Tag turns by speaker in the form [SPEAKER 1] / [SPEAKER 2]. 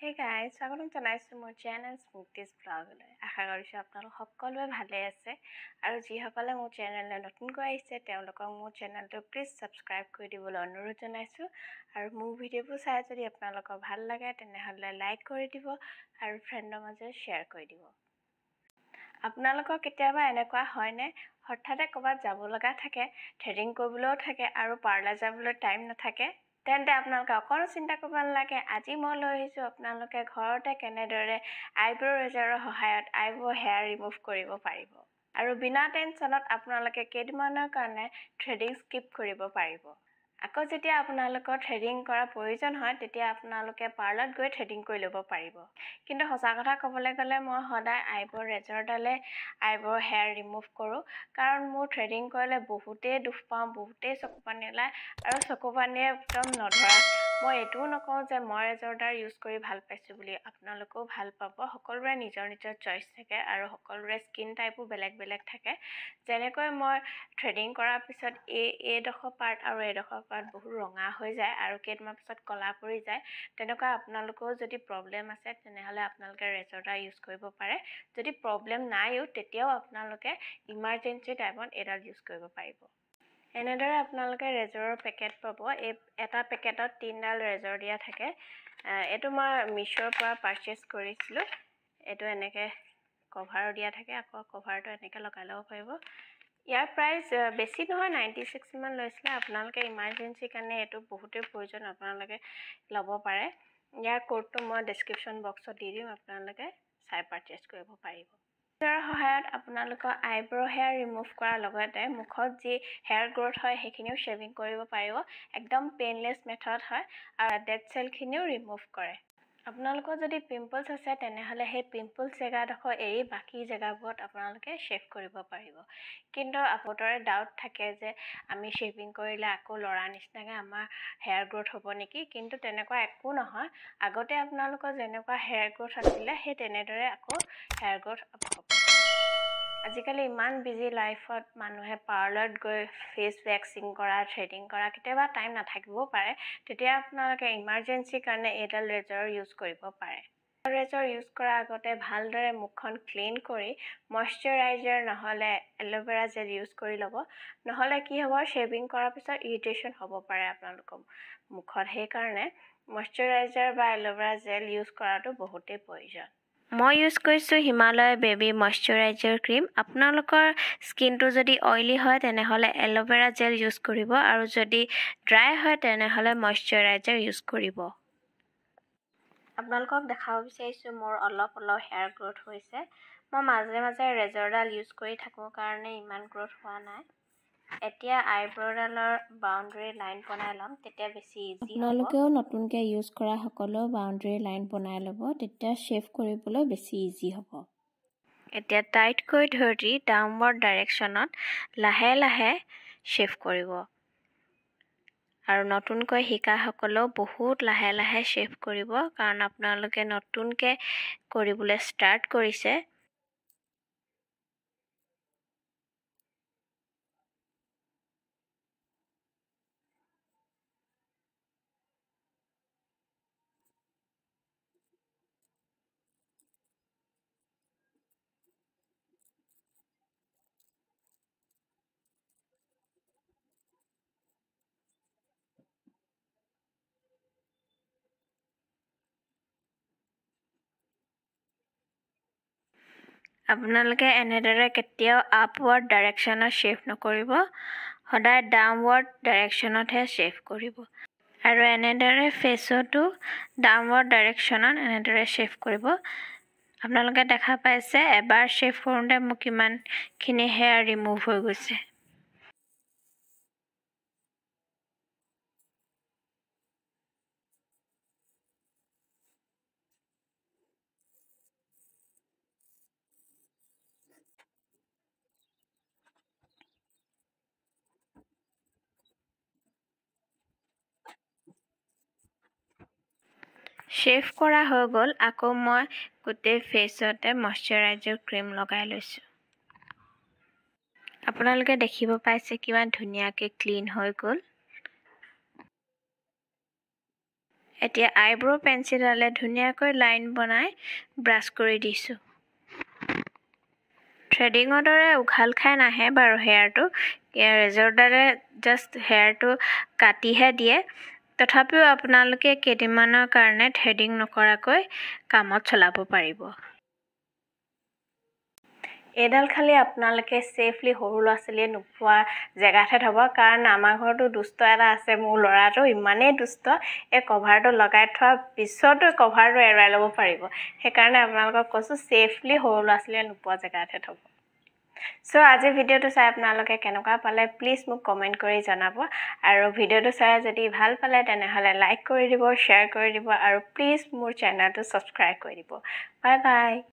[SPEAKER 1] Hey guys, স্বাগতম জনাইছো মোৰ চেনেল স্মুথিজ ব্লগলৈ। আশা কৰিছো আপোনালোক সকলোৱে ভালে আছে আৰু যিসকলে মোৰ চেনেললৈ নতুনকৈ আহিছে তেওঁলোকক মোৰ চেনেলটো প্লিজ সাবস্ক্ৰাইব কৰি দিবলৈ অনুৰোধ জনাইছো আৰু মোৰ ভিডিঅ'বোৰ চাই যদি আপোনালোকক ভাল লাগে তেনেহলে লাইক কৰি দিব আৰু ফ্ৰেণ্ডৰ মাজত শ্বেয়াৰ কৰি দিব। আপোনালোকৰ কেতিয়াবা এনেকুৱা হয়নে হঠাতে ক'ৰবাত যাব লগা থাকে, থ্ৰেডিং কৰিবলৈও থাকে আৰু পাৰ্লাৰ যাবলৈ টাইম নাথাকে? তেন্তে আপোনালোকে অকণো চিন্তা কৰিব নালাগে। আজি মই লৈ আহিছোঁ আপোনালোকে ঘৰতে কেনেদৰে আইব্ৰ' ৰেজাৰৰ সহায়ত আইব্ৰ' হেয়াৰ ৰিমুভ কৰিব পাৰিব আৰু বিনা টেনশ্যনত আপোনালোকে কেইদিনমানৰ কাৰণে থ্ৰেডিং স্কিপ কৰিব পাৰিব। আকৌ যেতিয়া আপোনালোকৰ থ্ৰেডিং কৰাৰ প্ৰয়োজন হয় তেতিয়া আপোনালোকে পাৰ্লাৰত গৈ থ্ৰেডিং কৰি ল'ব পাৰিব। কিন্তু সঁচা কথা ক'বলৈ গ'লে মই সদায় আইব্ৰ' ৰেজাৰডালে আইব্ৰ' হেয়াৰ ৰিমুভ কৰোঁ, কাৰণ মোৰ থ্ৰেডিং কৰিলে বহুতেই দুখ পাওঁ, বহুতেই চকু পানী ওলায় আৰু চকু পানীয়ে একদম নধৰা। মই এইটোও নকওঁ যে মই ৰেজাৰডাল ইউজ কৰি ভাল পাইছোঁ বুলি, আপোনালোকেও ভাল পাব। সকলোৰে নিজৰ নিজৰ চইচ থাকে আৰু সকলোৰে স্কিন টাইপো বেলেগ বেলেগ থাকে। যেনেকৈ মই থ্ৰেডিং কৰাৰ পিছত এইডোখৰ পাৰ্ট আৰু এইডোখৰ পাৰ্ট বহুত ৰঙা হৈ যায় আৰু কেইদিনমান পিছত ক'লা পৰি যায়, তেনেকুৱা আপোনালোকেও যদি প্ৰব্লেম আছে তেনেহ'লে আপোনালোকে ৰেজাৰডাল ইউজ কৰিব পাৰে। যদি প্ৰব্লেম নাইও তেতিয়াও আপোনালোকে ইমাৰ্জেঞ্চি টাইমত এইডাল ইউজ কৰিব পাৰিব। এনেদৰে আপোনালোকে ৰেজাৰৰ পেকেট পাব। এটা পেকেটত 3ডাল ৰেজাৰ দিয়া থাকে। এইটো মই মিছ'ৰ পৰা পাৰচেজ কৰিছিলোঁ। এইটো এনেকৈ কভাৰো দিয়া থাকে, আকৌ কভাৰটো এনেকৈ লগাই ল'ব পাৰিব। ইয়াৰ প্ৰাইচ বেছি নহয়, 96 মান লৈছিলে। আপোনালোকে ইমাৰ্জেঞ্চিৰ কাৰণে এইটো বহুতেই প্ৰয়োজন, আপোনালোকে ল'ব পাৰে। ইয়াৰ কোডটো মই ডেছক্ৰিপশ্যন বক্সত দি দিম, আপোনালোকে চাই পাৰচেজ কৰিব পাৰিব। ৰেজাৰৰ সহায়ত আপোনালোকৰ আইব্ৰ' হেয়াৰ ৰিমুভ কৰাৰ লগতে মুখত যি হেয়াৰ গ্ৰ'থ হয় সেইখিনিও শ্বেভিং কৰিব পাৰিব। একদম পেইনলেছ মেথড হয় আৰু ডেড চেলখিনিও ৰিমুভ কৰে। আপোনালোকৰ যদি পিম্পলছ আছে তেনেহ'লে সেই পিম্পলছ জেগাডোখৰ এৰি বাকী জেগাবোৰত আপোনালোকে শ্বেভ কৰিব পাৰিব। কিন্তু বহুতৰে ডাউট থাকে যে আমি শ্বেভিং কৰিলে আকৌ লৰা নিচিনাকৈ আমাৰ হেয়াৰ গ্ৰ'থ হ'ব নেকি? কিন্তু তেনেকুৱা একো নহয়। আগতে আপোনালোকৰ যেনেকুৱা হেয়াৰ গ্ৰ'থ আছিলে সেই তেনেদৰে আকৌ হেয়াৰ গ্ৰ'থ হ'ব। আজিকালি ইমান বিজি লাইফত মানুহে পাৰ্লাৰত গৈ ফেচ ভেক্সিং কৰা, থ্ৰেডিং কৰা কেতিয়াবা টাইম নাথাকিবও পাৰে। তেতিয়া আপোনালোকে ইমাৰ্জেঞ্চিৰ কাৰণে এইডাল ৰেজাৰ ইউজ কৰিব পাৰে। ৰেজাৰ ইউজ কৰাৰ আগতে ভালদৰে মুখখন ক্লিন কৰি মইশ্চাৰাইজাৰ নহ'লে এল'ভেৰা জেল ইউজ কৰি ল'ব। নহ'লে কি হ'ব, শ্বেভিং কৰাৰ পিছত ইৰিটেশ্যন হ'ব পাৰে আপোনালোকৰ মুখত। সেইকাৰণে মইশ্চাৰাইজাৰ বা এল'ভেৰা জেল ইউজ কৰাটো বহুতেই প্ৰয়োজন। মই ইউজ কৰিছোঁ হিমালয় বেবী মইশ্চাৰাইজাৰ ক্ৰীম। আপোনালোকৰ স্কিনটো যদি অইলি হয় তেনেহ'লে এল'ভেৰা জেল ইউজ কৰিব আৰু যদি ড্ৰাই হয় তেনেহ'লে মইশ্চাৰাইজাৰ ইউজ কৰিব। আপোনালোকক দেখাব বিচাৰিছোঁ মোৰ অলপ হেয়াৰ গ্ৰ'থ হৈছে। মই মাজে মাজে ৰেজাৰডাল ইউজ কৰি থাকোঁ কাৰণে ইমান গ্ৰ'থ হোৱা নাই। এতিয়া আইব্ৰ'ডালৰ বাউণ্ডেৰী লাইন বনাই ল'ম, তেতিয়া বেছি ইজি হ'ব। আপোনালোকেও নতুনকৈ ইউজ কৰা সকলেও বাউণ্ডেৰী লাইন বনাই ল'ব, তেতিয়া শ্বেভ কৰিবলৈ বেছি ইজি হ'ব। এতিয়া টাইটকৈ ধৰি ডাউনৱাৰ্ড ডাইৰেকশ্যনত লাহে লাহে শ্বেভ কৰিব। আৰু নতুনকৈ শিকাসকলেও বহুত লাহে লাহে শ্বেভ কৰিব, কাৰণ আপোনালোকে নতুনকৈ কৰিবলৈ ষ্টাৰ্ট কৰিছে। আপোনালোকে এনেদৰে কেতিয়াও আপৱাৰ্ড ডাইৰেকশ্যনত শ্বেভ নকৰিব, সদায় ডাউনৱাৰ্ড ডাইৰেকশ্যনতহে শ্বেভ কৰিব। আৰু এনেদৰে ফেচতো ডাউনৱাৰ্ড ডাইৰেকশ্যনত এনেদৰে শ্বেভ কৰিব। আপোনালোকে দেখা পাইছে এবাৰ শ্বেভ কৰোঁতে মোক কিমানখিনি হেয়াৰ ৰিমুভ হৈ গৈছে। শ্বেভ কৰা হৈ গ'ল। আকৌ মই গোটেই ফেচতে মইশ্চাৰাইজাৰ ক্ৰীম লগাই লৈছোঁ। আপোনালোকে দেখিব পাইছে কিমান ধুনীয়াকৈ ক্লিন হৈ গ'ল। এতিয়া আইব্ৰ' পেঞ্চিলেৰে ধুনীয়াকৈ লাইন বনাই ব্ৰাছ কৰি দিছোঁ থ্ৰেডিঙৰ দৰে উঘাল খাই নাহে বাৰু হেয়াৰটো ৰেজৰডালে জাষ্ট হেয়াৰটো কাটিহে দিয়ে তথাপিও আপোনালোকে কেইদিনমানৰ কাৰণে থ্ৰেডিং নকৰাকৈ কামত চলাব পাৰিব এডাল খালি আপোনালোকে সেফলি সৰু ল'ৰা-ছোৱালীয়ে নোপোৱা জেগাতে থব কাৰণ আমাৰ ঘৰটো দুষ্ট এটা আছে মোৰ ল'ৰাটো ইমানেই দুষ্ট এই কভাৰটো লগাই থোৱা পিছতো কভাৰটো এৰাই ল'ব পাৰিব সেইকাৰণে আপোনালোকক কৈছো সেফলি সৰু ল'ৰা-ছোৱালীয়ে নোপোৱা জেগাতে থব সো আজি ভিডিওটো চাই আপোনালোকে কেনেকুৱা পালে প্লিজ মোক কমেন্ট কৰি জনাব আৰু ভিডিওটো চাই যদি ভাল পালে তেনেহলে লাইক কৰি দিব শেয়াৰ কৰি দিব আৰু প্লিজ মোৰ চেনেলটো সাবস্ক্ৰাইব কৰি দিব বাই বাই